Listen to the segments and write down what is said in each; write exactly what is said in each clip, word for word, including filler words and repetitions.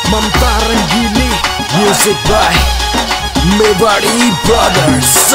Mamta Rangili, music by Mewari Brothers.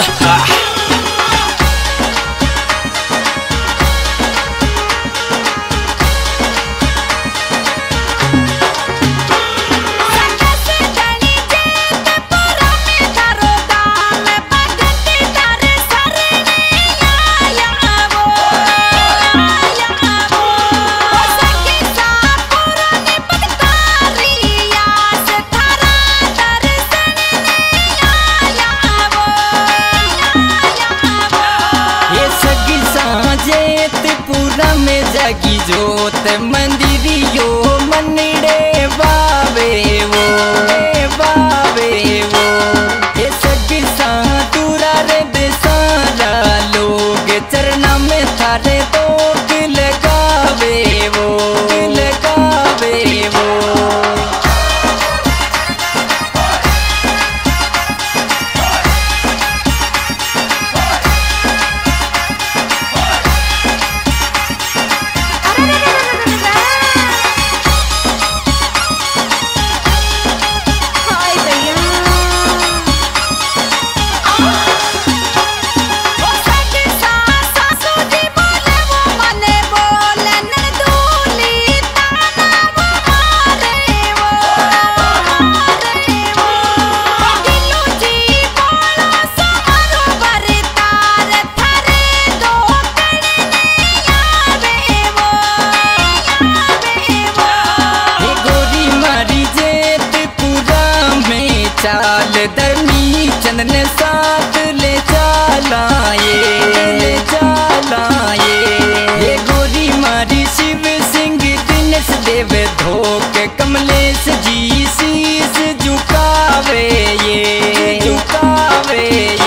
जगी जोत मंदिरियो मनड़े बावे वो बावे वो ये सगी साधुरा रे बेसारा लोग चरना में थारे तो लगावे वो लगावे वो चाल धर्मी चंदन साथ ले चालाए ले चालाए ये गोरी मारी शिव सिंह दिनेश देव धोक कमलेश जी शीस झुकावे ये झुकावे ये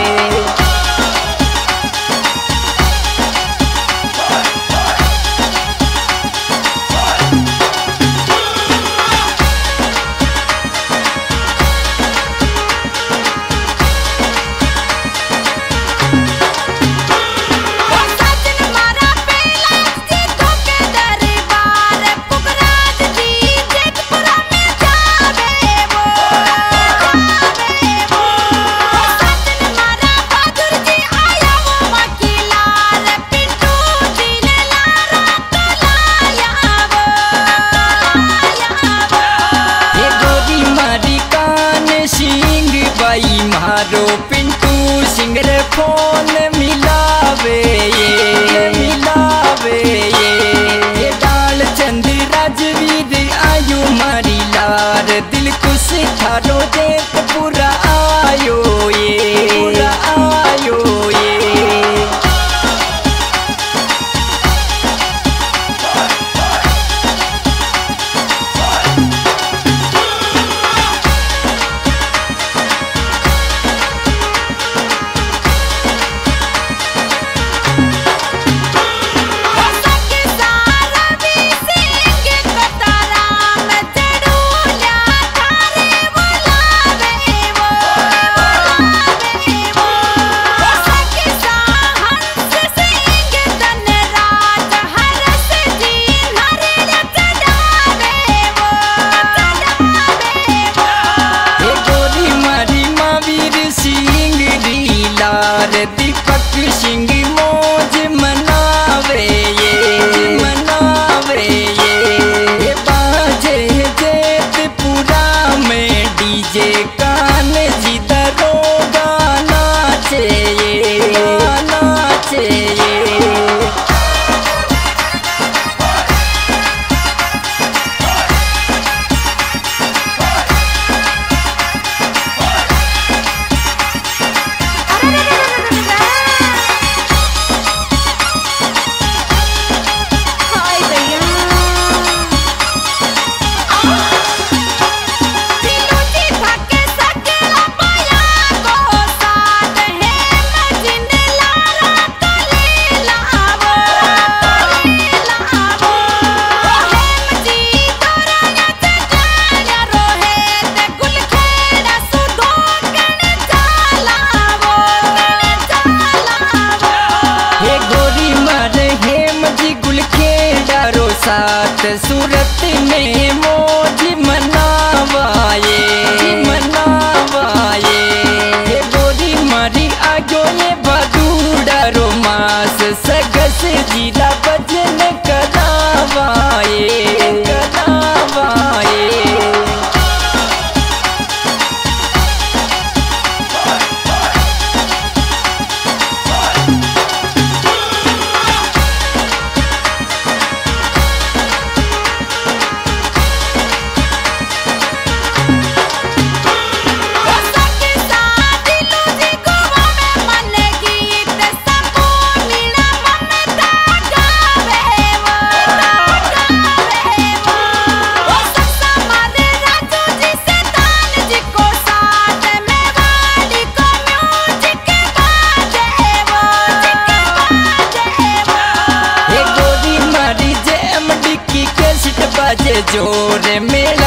मारो पिंटू सिंह रे फोन मिलावे ये मिलावे ये ये डाल चंद राजवीर आयु मारी लार दिल खुश थारो देत पूरा आयो ये पूरा आयो ये दीपक सिंह मौज मनावे ये मनावे ये ये बाजे जेतपुरा में डीजे कान जी दरोगा नाचे ये नाचे ये साथ सूरत में मौज मना से सगस जिला भजन करावाए करावाए। जोर मेरे